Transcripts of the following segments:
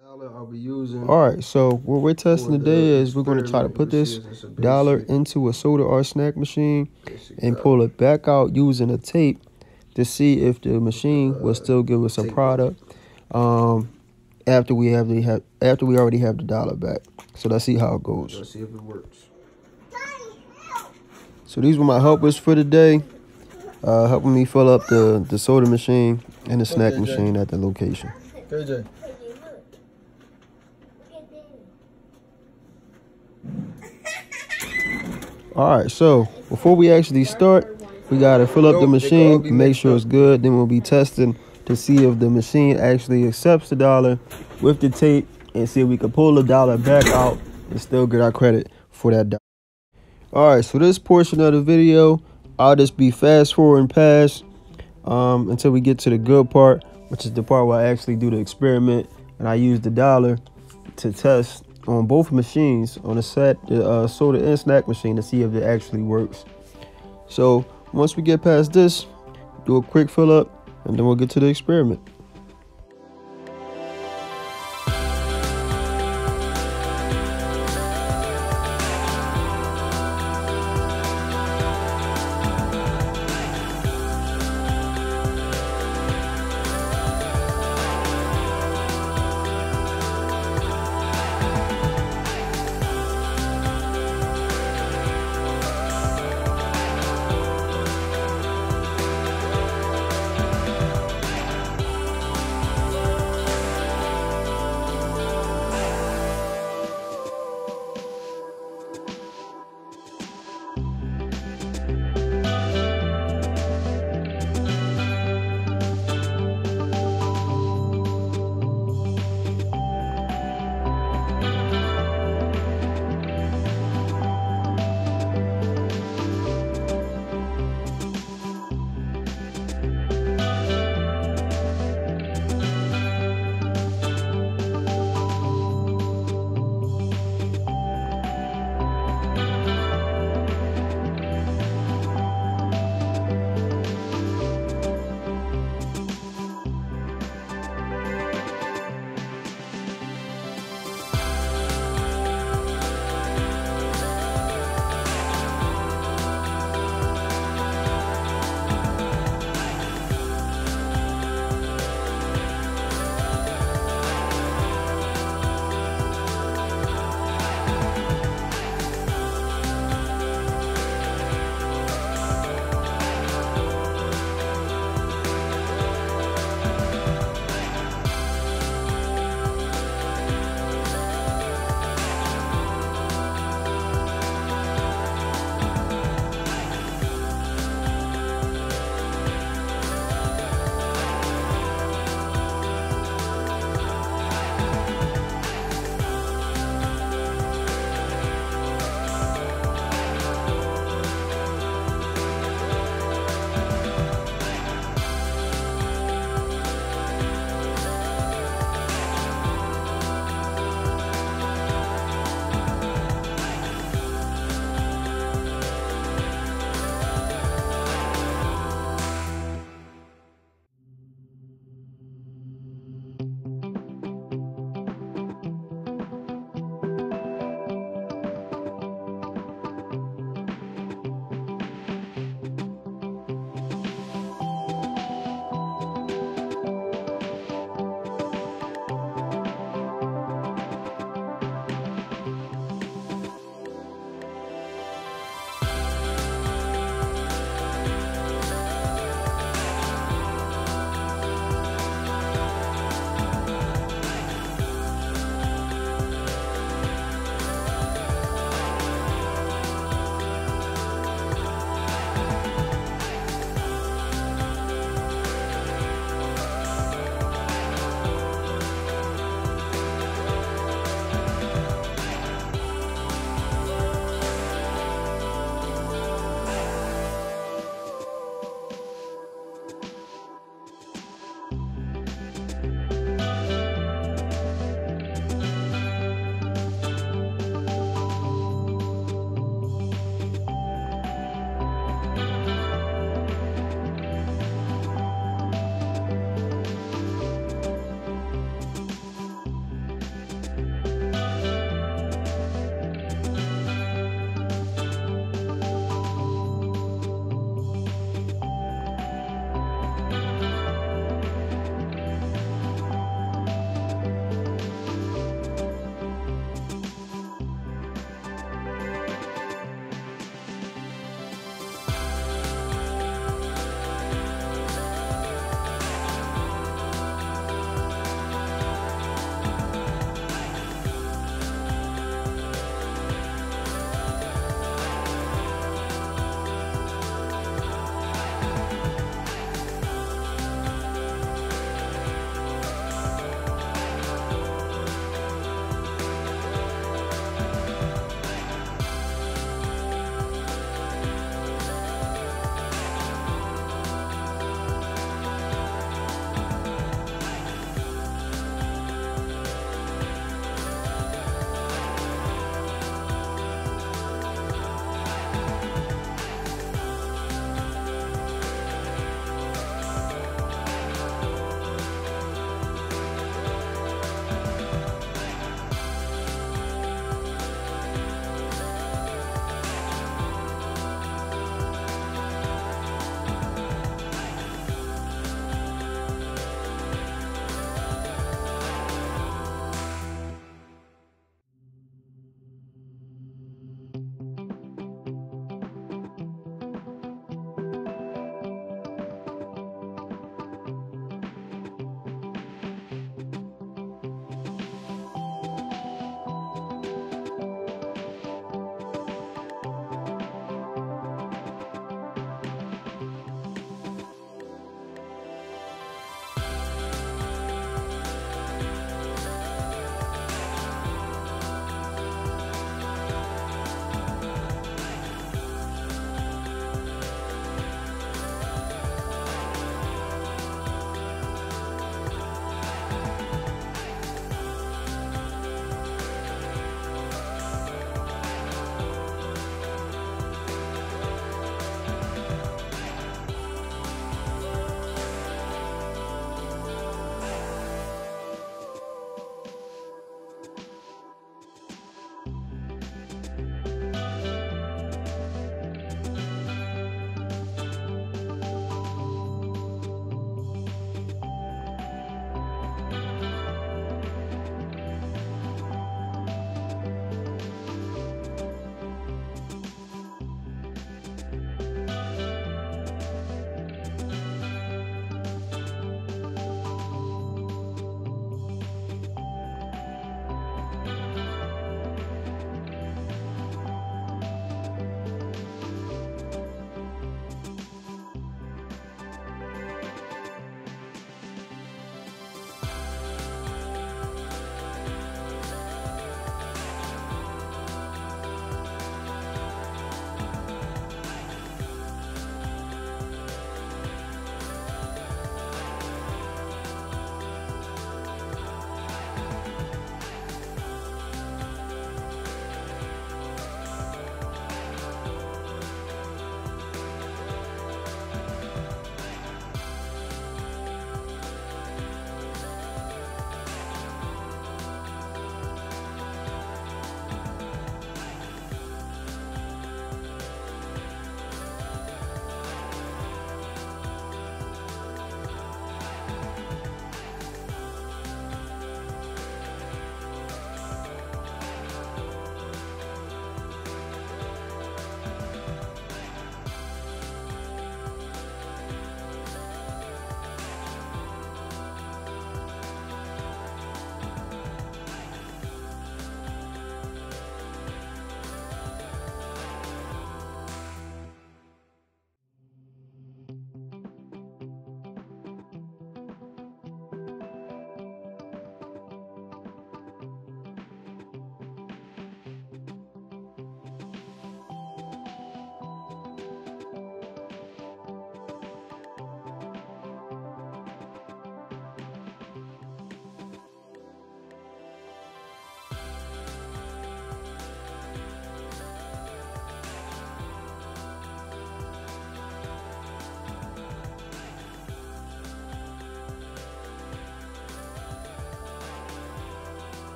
I'll be using. All right, so what we're testing today is we're going to try to put this dollar into a soda or snack machine and pull it back out using a tape to see if the machine will still give us a product after we already have the dollar back. So let's see how it goes. Let's see if it works. So these were my helpers for today, helping me fill up the soda machine and the snack machine at the location. KJ. All right, so before we actually start, we gotta fill up the machine, make sure it's good. Then we'll be testing to see if the machine actually accepts the dollar with the tape and see if we can pull the dollar back out and still get our credit for that dollar. All right, so this portion of the video, I'll just be fast forwarding past until we get to the good part, which is the part where I actually do the experiment and I use the dollar to test on both machines on the soda and snack machine to see if it actually works. So once we get past this, do a quick fill up and then we'll get to the experiment.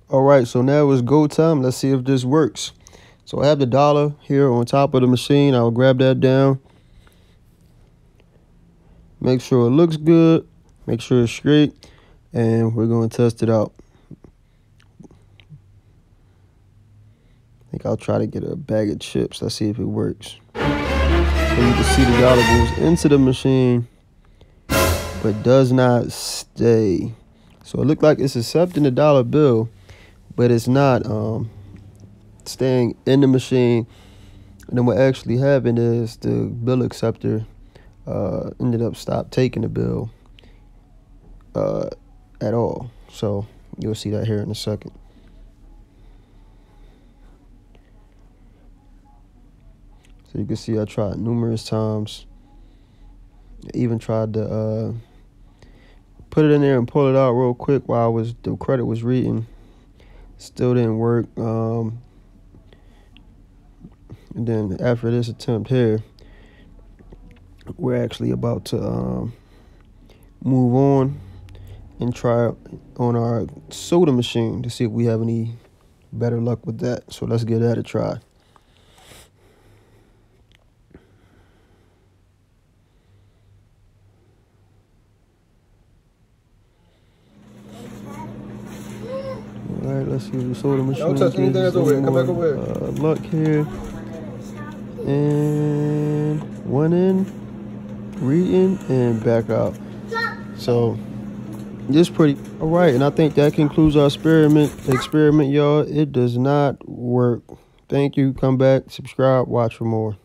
All right, so now it's go time. Let's see if this works. So I have the dollar here on top of the machine. I'll grab that down. Make sure it looks good. Make sure it's straight. And we're going to test it out. I think I'll try to get a bag of chips. Let's see if it works. So you can see the dollar goes into the machine, but does not stay. So it looked like it's accepting the dollar bill, but it's not staying in the machine. And then what actually happened is the bill acceptor ended up stopped taking the bill at all. So you'll see that here in a second. So you can see I tried numerous times. I even tried to put it in there and pull it out real quick while the credit was reading. Still didn't work. And then after this attempt here, we're actually about to move on and try on our soda machine to see if we have any better luck with that. So let's give that a try. All right, let's see if the soda machine. Don't touch anything that's over here. Come back over here. Luck here. And one in, read in, and back out. So this pretty all right, and I think that concludes our experiment, y'all. It does not work. Thank you. Come back, subscribe, watch for more.